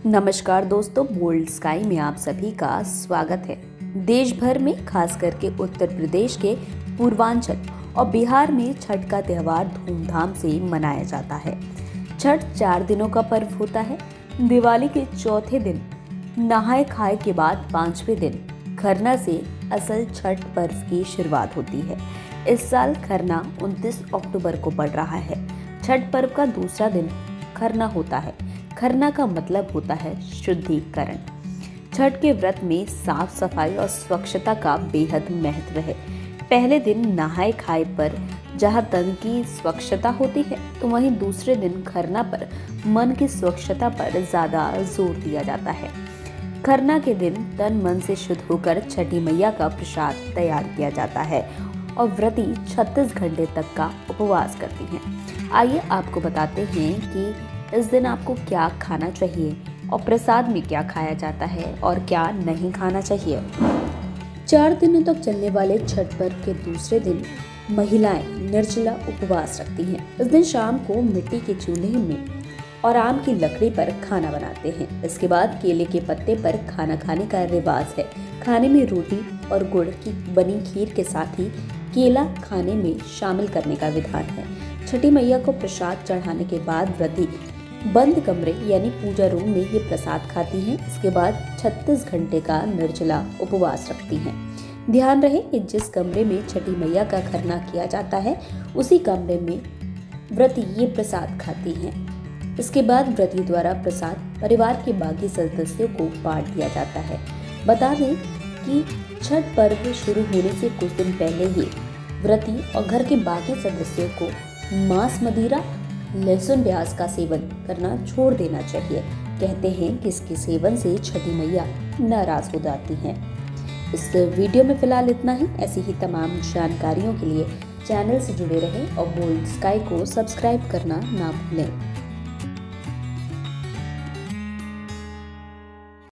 नमस्कार दोस्तों, bold sky में आप सभी का स्वागत है। देश भर में खास करके उत्तर प्रदेश के पूर्वांचल और बिहार में छठ का त्यौहार धूमधाम से मनाया जाता है। छठ 4 दिनों का पर्व होता है। दिवाली के चौथे दिन नहाए खाए के बाद 5वें दिन खरना से असल छठ पर्व की शुरुआत होती है। इस साल खरना 29 अक्टूबर को पड़ रहा है। छठ पर्व का दूसरा दिन खरना होता है। खरना का मतलब होता है शुद्धिकरण। छठ के व्रत में साफ सफाई और स्वच्छता का बेहद महत्व है। पहले दिन नहाए खाए पर जहाँ तन की स्वच्छता होती है, तो वहीं दूसरे दिन खरना पर मन की स्वच्छता पर ज्यादा जोर दिया जाता है। खरना के दिन तन मन से शुद्ध होकर छठी मैया का प्रसाद तैयार किया जाता है और व्रती 36 घंटे तक का उपवास करती हैं। आइए आपको बताते हैं कि इस दिन आपको क्या खाना चाहिए और प्रसाद में क्या खाया जाता है और क्या नहीं खाना चाहिए। 4 दिनों तक चलने वाले छठ पर्व के दूसरे दिन महिलाएं निर्जला उपवास रखती हैं। इस दिन शाम को मिट्टी के चूल्हे में और आम की लकड़ी पर खाना बनाते हैं। इसके बाद केले के पत्ते पर खाना खाने का रिवाज है। खाने में रोटी और गुड़ की बनी खीर के साथ ही केला खाने में शामिल करने का विधान है। छठी मैया को प्रसाद चढ़ाने के बाद व्रती बंद कमरे यानी पूजा रूम में ये प्रसाद खाती हैं। इसके बाद 36 घंटे का निर्जला उपवास रखती हैं। ध्यान रहे कि जिस कमरे में छठी मैया का खरना किया जाता है, उसी कमरे में व्रती ये प्रसाद खाती हैं। इसके बाद व्रती द्वारा प्रसाद परिवार के बाकी सदस्यों को बांट दिया जाता है। बता दें कि छठ पर्व शुरू होने से कुछ दिन पहले ही व्रती और घर के बाकी सदस्यों को मांस, मदिरा, लहसुन, प्याज का सेवन करना छोड़ देना चाहिए। कहते हैं कि इसके सेवन से छठी मैया नाराज हो जाती हैं। इस वीडियो में फिलहाल इतना ही। ऐसी ही तमाम जानकारियों के लिए चैनल से जुड़े रहें और बोल्ड स्काई को सब्सक्राइब करना ना भूलें।